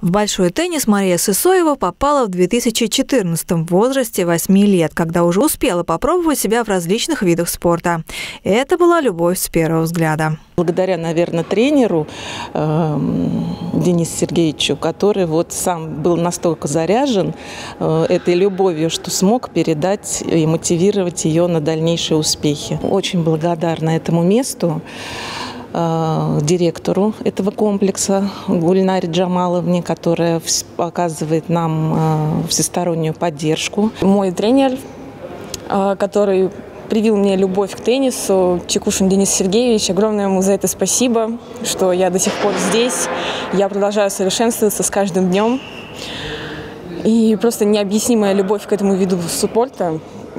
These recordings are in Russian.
В большой теннис Мария Сысоева попала в 2014 в возрасте 8 лет, когда уже успела попробовать себя в различных видах спорта. Это была любовь с первого взгляда. Благодаря, наверное, тренеру Денису Сергеевичу, который сам был настолько заряжен этой любовью, что смог передать и мотивировать ее на дальнейшие успехи. Очень благодарна этому месту, директору этого комплекса Гульнаре Джамаловне, которая оказывает нам всестороннюю поддержку. Мой тренер, который привил мне любовь к теннису, Чекушин Денис Сергеевич, огромное ему за это спасибо, что я до сих пор здесь. Я продолжаю совершенствоваться с каждым днем. И просто необъяснимая любовь к этому виду спорта.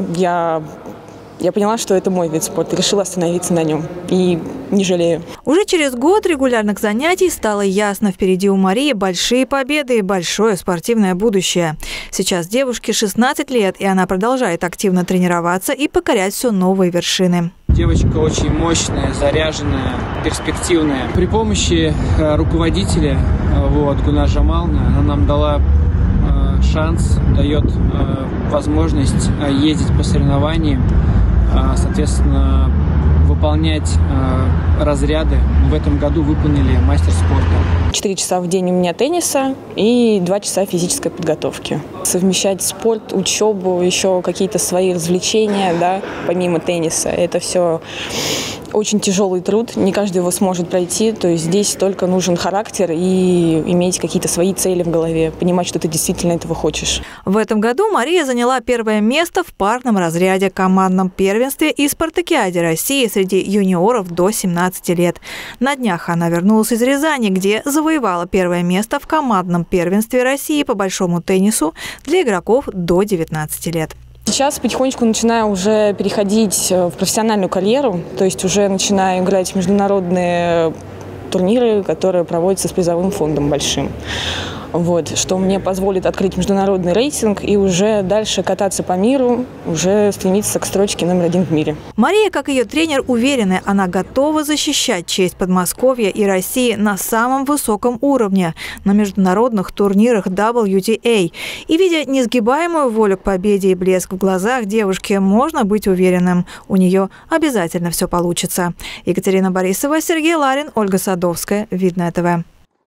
Я поняла, что это мой вид спорта, решила остановиться на нем и не жалею. Уже через год регулярных занятий стало ясно, впереди у Марии большие победы и большое спортивное будущее. Сейчас девушке 16 лет, и она продолжает активно тренироваться и покорять все новые вершины. Девочка очень мощная, заряженная, перспективная. При помощи руководителя Гульнары Джамаловны она нам дала шанс, дает возможность ездить по соревнованиям, соответственно, выполнять разряды. В этом году выполнили мастер спорта. 4 часа в день у меня тенниса и 2 часа физической подготовки. Совмещать спорт, учебу, еще какие-то свои развлечения, помимо тенниса. Это все очень тяжелый труд, не каждый его сможет пройти. То есть здесь только нужен характер и иметь какие-то свои цели в голове, понимать, что ты действительно этого хочешь. В этом году Мария заняла первое место в парном разряде, командном первенстве и спартакиаде России среди юниоров до 17 лет. На днях она вернулась из Рязани, где завоевала первое место в командном первенстве России по большому теннису для игроков до 19 лет. Сейчас потихонечку начинаю уже переходить в профессиональную карьеру, то есть уже начинаю играть в международные турниры, которые проводятся с призовым фондом большим. Что мне позволит открыть международный рейтинг и уже дальше кататься по миру, уже стремиться к строчке номер 1 в мире. Мария, как ее тренер, уверена, она готова защищать честь Подмосковья и России на самом высоком уровне на международных турнирах WTA. И, видя несгибаемую волю к победе и блеск в глазах девушки, можно быть уверенным, у нее обязательно все получится. Екатерина Борисова, Сергей Ларин, Ольга Садовская. Видное ТВ.